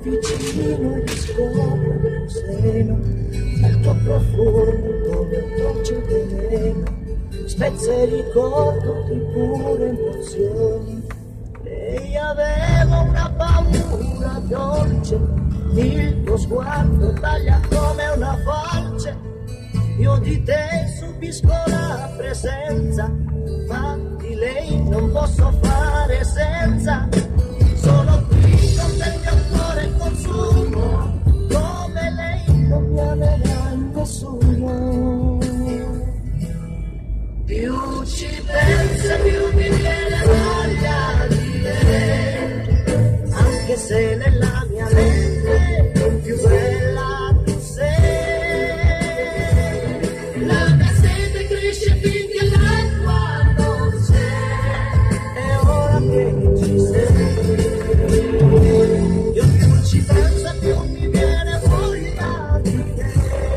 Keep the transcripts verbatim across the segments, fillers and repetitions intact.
vicino e riscopro il seno, il tuo profumo come un dolce veleno, spezza e ricordo di pure emozioni. Lei aveva una paura dolce, il tuo sguardo taglia come una falce. Io di te subisco la presenza, ma di lei non posso fare senza. Sono qui con te, il mio cuore consumo, come lei non mi amerà nessuno. Più ci pensa, più mi viene voglia di lei, anche se nella mia mente più bella tu sei. La mia sete cresce finché l'acqua non c'è, e ora che ci sei, io più ci penso più mi viene voglia di te.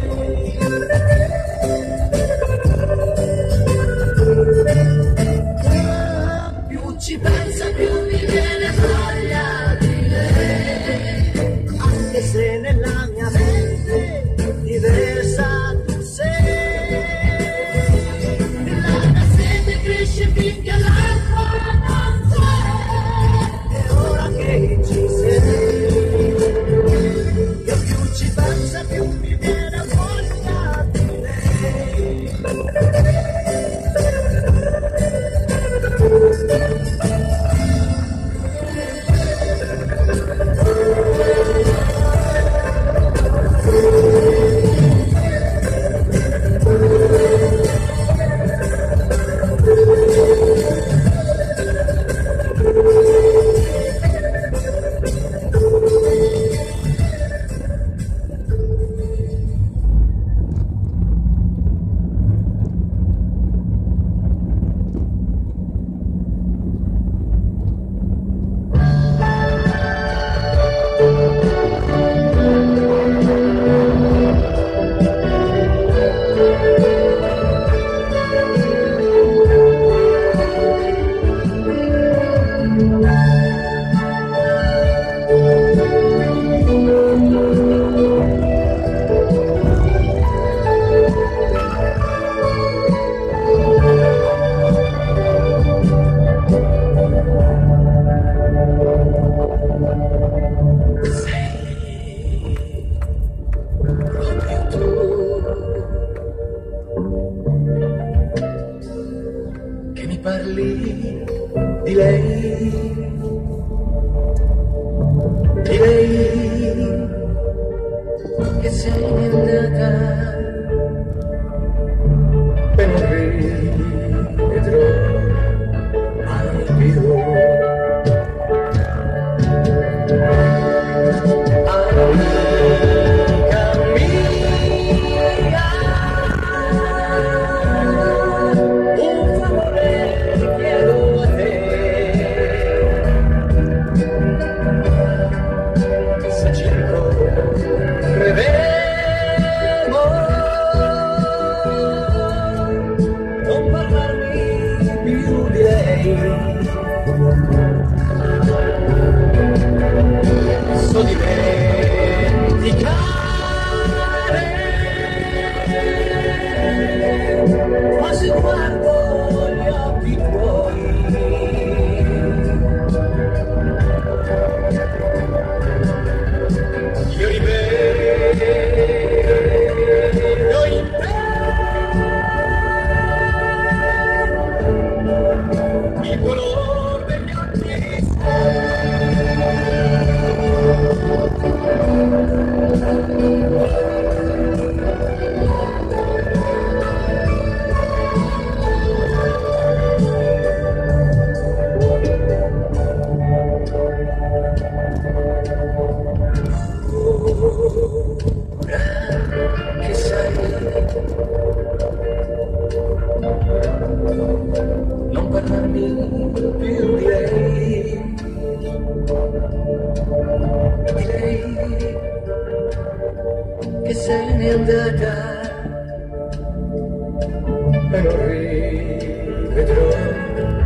Più ci penso più mi viene voglia di lei, anche se nella mia mente diversa tu sei. La mia sete cresce finché l'acqua non c'è, e ora che ci sei, io più ci penso più mi viene voglia di lei.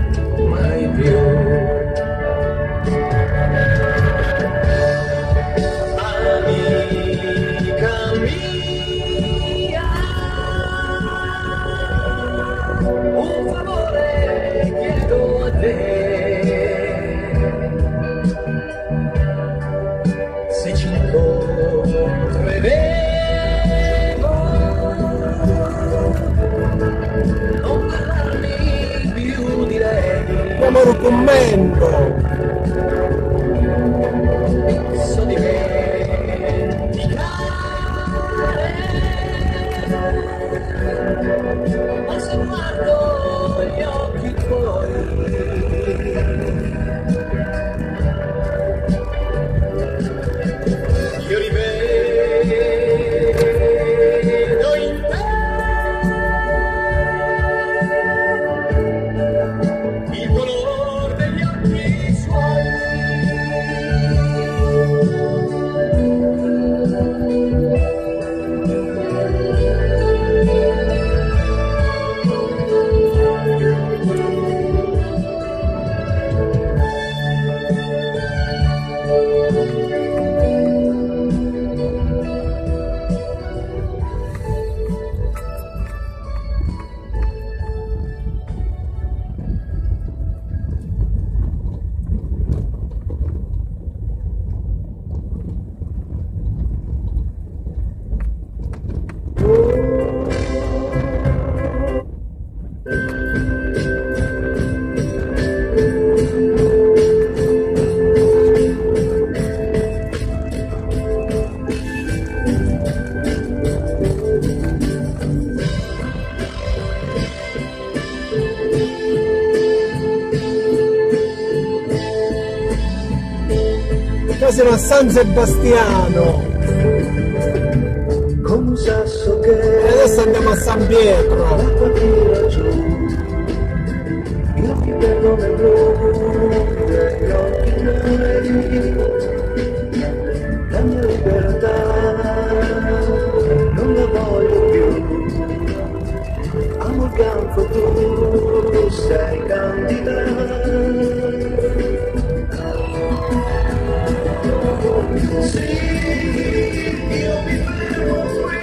Mai più. stiamo commento. So dimenticare, ma se guardo gli occhi tuoi io rivedo in te il color degli occhi suoi. Qua siamo a San Sebastiano Come un sasso che e adesso andiamo a San Pietro. l'acqua tira giù, gli occhi perdono blu, gli occhi neri, la mia libertà non la voglio più, amo il campo, tu sei candida. Sì, io mi fermo qui,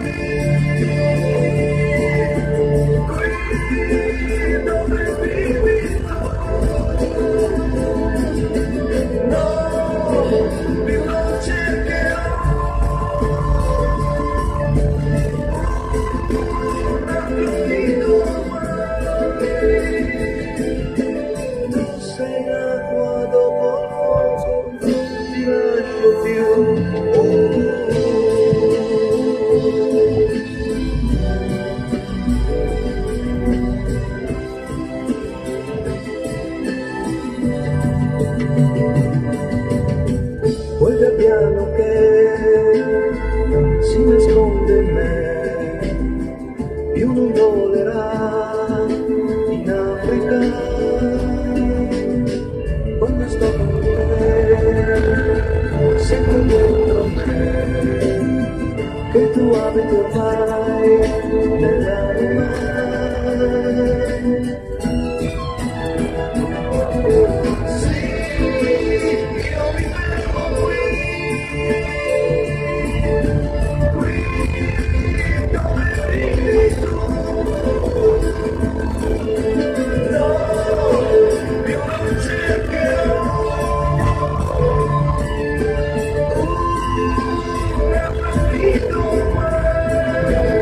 qui dove vivi tu. No, più non cercherò un altro nido mai. Tu sei l'acqua dopo il fuoco, non ti lascio più. Quel gabbiano che si nasconde in me, più non volerà in Africa. Quando sto con te, sento dentro me che tu abiti ormai nell'anima. Sì, io mi fermo qui, qui dove vivi tu. No, più non cercherò un altro nido mai.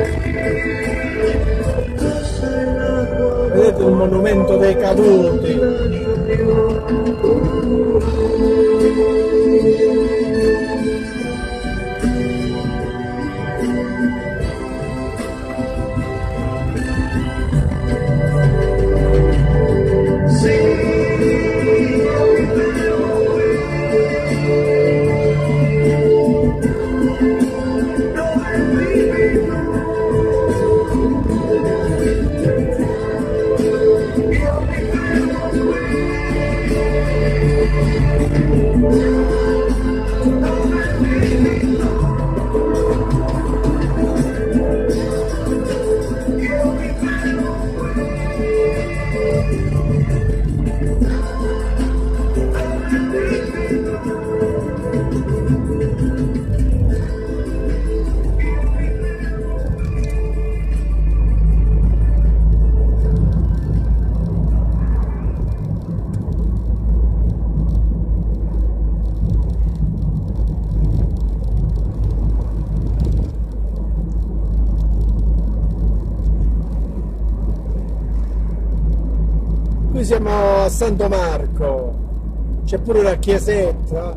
Qui siamo a Santo Marco, c'è pure la chiesetta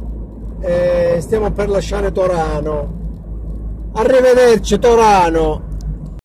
e stiamo per lasciare Torano. Arrivederci Torano.